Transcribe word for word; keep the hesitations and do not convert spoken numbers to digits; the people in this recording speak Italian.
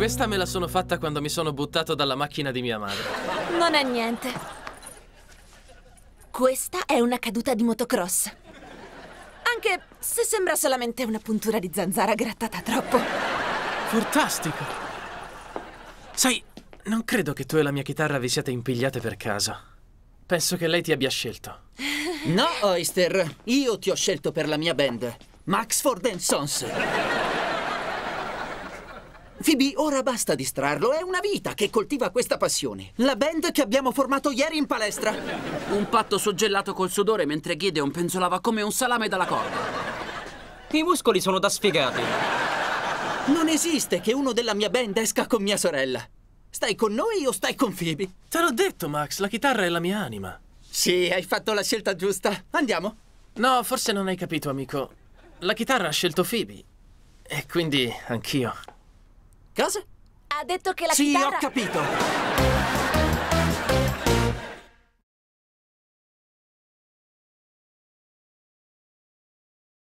Questa me la sono fatta quando mi sono buttato dalla macchina di mia madre. Non è niente. Questa è una caduta di motocross. Anche se sembra solamente una puntura di zanzara grattata troppo. Fantastico! Sai, non credo che tu e la mia chitarra vi siate impigliate per caso. Penso che lei ti abbia scelto. No, Oyster, io ti ho scelto per la mia band, Maxford and Sons. Phoebe, ora basta distrarlo, è una vita che coltiva questa passione. La band che abbiamo formato ieri in palestra. Un patto suggellato col sudore mentre Gideon penzolava come un salame dalla corda. I muscoli sono da sfigati. Non esiste che uno della mia band esca con mia sorella. Stai con noi o stai con Phoebe? Te l'ho detto, Max, la chitarra è la mia anima. Sì, hai fatto la scelta giusta. Andiamo. No, forse non hai capito, amico. La chitarra ha scelto Phoebe. E quindi anch'io. Cosa? Ha detto che la Sì, chitarra... ho capito.